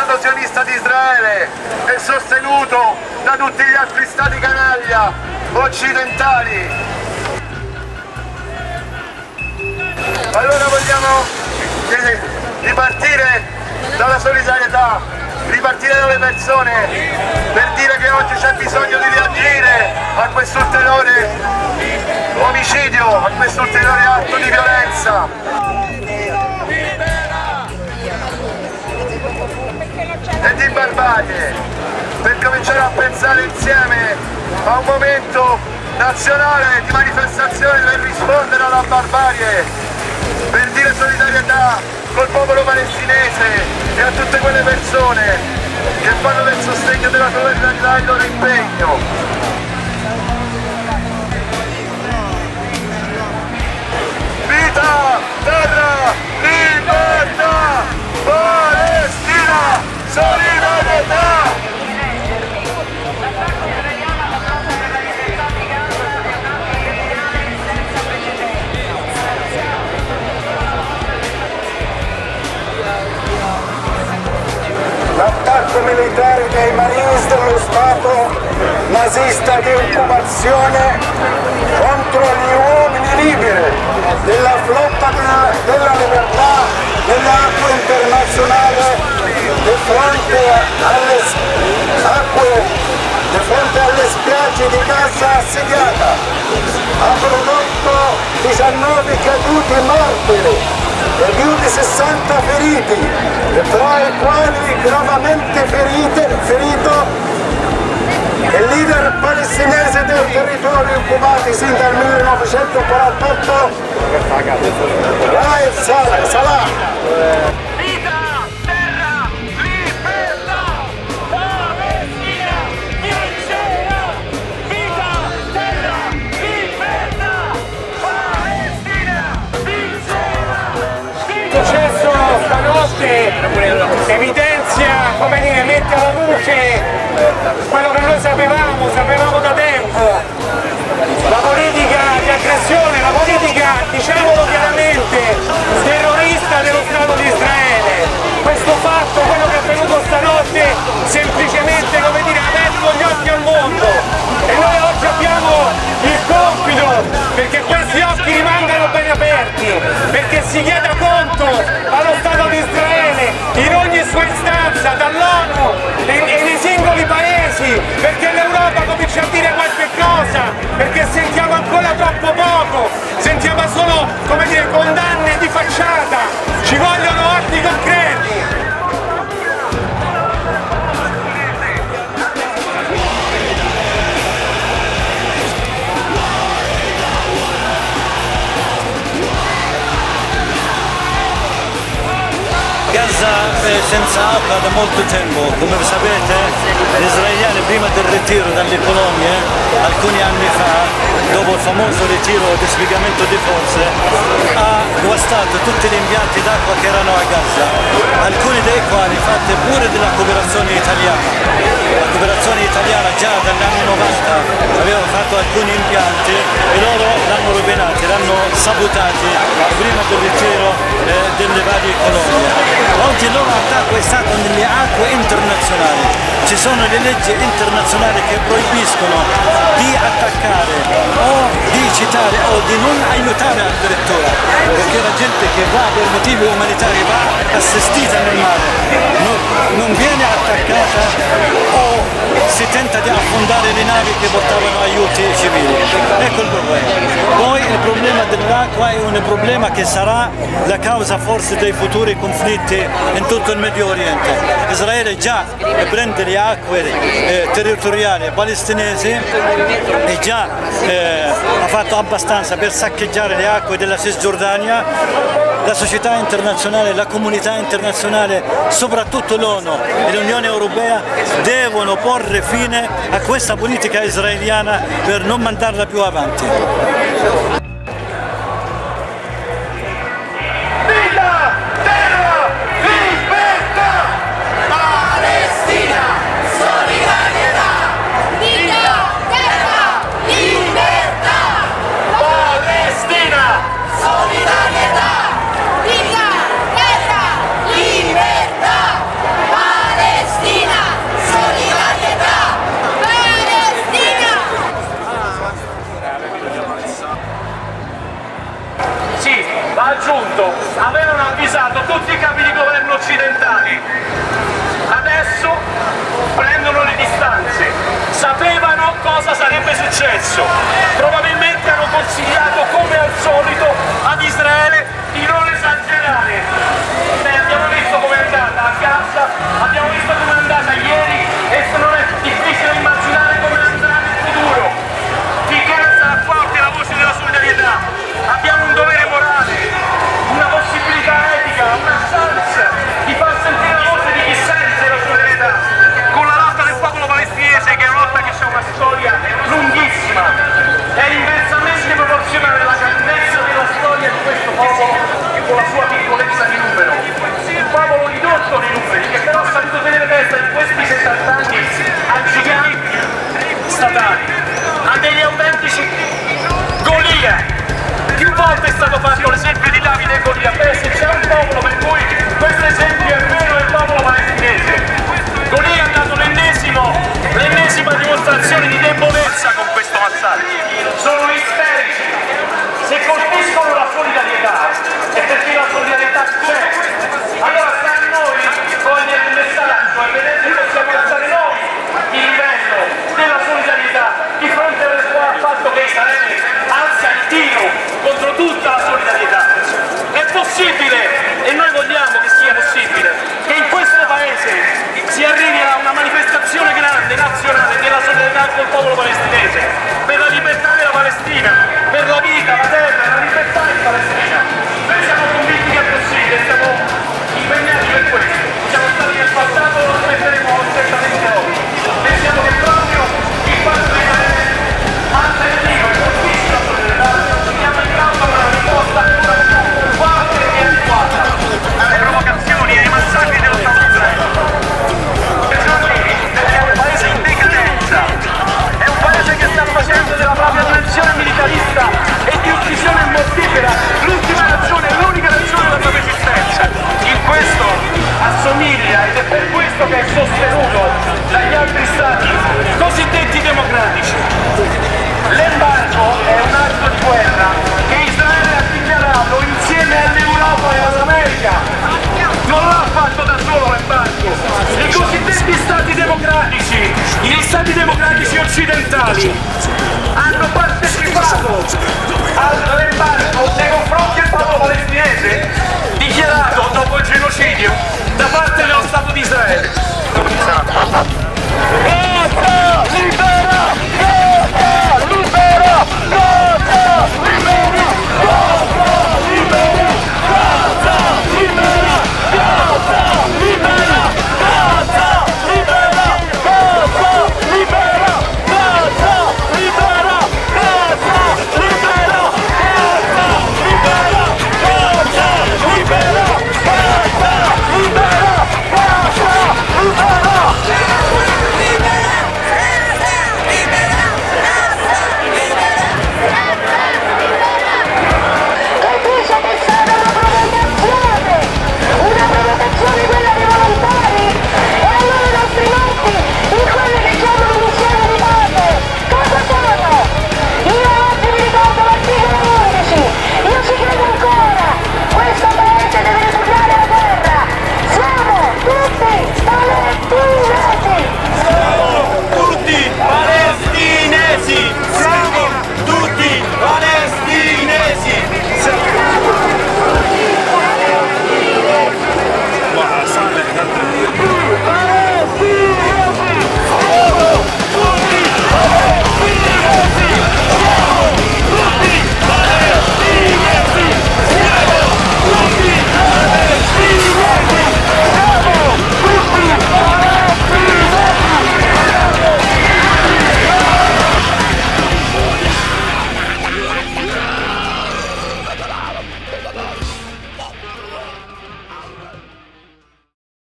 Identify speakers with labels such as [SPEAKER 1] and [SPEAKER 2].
[SPEAKER 1] Stato sionista di Israele è sostenuto da tutti gli altri stati canaglia occidentali. Allora vogliamo ripartire dalla solidarietà, ripartire dalle persone per dire che oggi c'è bisogno di reagire a questo ulteriore omicidio, a questo ulteriore atto di violenza. E di barbarie, per cominciare a pensare insieme a un momento nazionale di manifestazione per rispondere alla barbarie, per dire solidarietà col popolo palestinese e a tutte quelle persone che fanno del sostegno della solidarietà il loro impegno. Vita, terra, libertà, Palestina, solidarietà! L'attacco militare dei Marines dello Stato nazista di occupazione contro gli uomini liberi della flotta della libertà delle acque internazionali di fronte alle spiagge di Gaza assediata ha prodotto 19 caduti martiri e più di 60 feriti, tra i quali gravemente ferito il leader palestinese del territorio occupato sin dal 1948, Raed Salah.
[SPEAKER 2] Stanotte evidenzia, come dire, mette alla luce quello che noi sapevamo da tempo, la politica di aggressione, la politica, diciamolo chiaramente, terrorista dello Stato di Israele. Questo fatto, quello che è avvenuto stanotte, semplicemente, come dire, ha aperto gli occhi al mondo e noi oggi abbiamo il compito perché questi occhi rimangano ben aperti, perché si chieda conto allo Stato di Israele in ogni sua istanza, dall'ONU e nei singoli paesi, perché l'Europa comincia a dire qualche cosa, perché sentiamo ancora troppo poco, sentiamo solo, come dire, condanne di facciata, ci vogliono atti concreti.
[SPEAKER 3] Gaza è senza acqua da molto tempo, come sapete gli israeliani prima del ritiro dalle colonie, alcuni anni fa, dopo il famoso ritiro e dispiegamento di forze, ha guastato tutti gli impianti d'acqua che erano a Gaza, alcuni dei quali fatti pure della cooperazione italiana. La cooperazione italiana già dagli anni 90 aveva fatto alcuni impianti e loro l'hanno rovinati, l'hanno sabotati prima del ritiro delle varie colonie. Oggi il loro attacco è stato nelle acque internazionali. Ci sono le leggi internazionali che proibiscono di attaccare o di citare o di non aiutare addirittura, perché la gente che va per motivi umanitari va assistita nel mare, non viene attaccata o si tenta di affondare le navi che portavano aiuti civili. Ecco il problema. Poi il problema dell'acqua è un problema che sarà la causa forse dei futuri conflitti in tutto il Medio Oriente. Israele già prende le acque territoriali palestinesi e già ha fatto abbastanza per saccheggiare le acque della Cisgiordania. La società internazionale, la comunità internazionale, soprattutto l'ONU e l'Unione Europea devono porre fine a questa politica israeliana per non mandarla più avanti.
[SPEAKER 2] va aggiunto, avevano avvisato tutti i capi di governo occidentali. Adesso prendono le distanze, sapevano cosa sarebbe successo, probabilmente hanno consigliato come al solito ad Israele di non esagerare. Abbiamo visto come è andata a Gaza, abbiamo visto come è andata ieri e se non è difficile immaginare come andrà nel futuro. Finché non sarà forte la voce della solidarietà, abbiamo un dovere morale, una possibilità etica, una chance di far sentire la voce di chi sente la solidarietà con la lotta del popolo palestinese, che è una lotta che c'è una storia lunghissima, è inversamente proporzionale alla grandezza della storia di questo popolo con la sua piccolezza di numero. Un popolo ridotto nei numeri che però ha saputo tenere testa in questi 70 anni a giganti statali, a degli autentici Golia. Più volte è stato fatto l'esempio di Davide e Golia.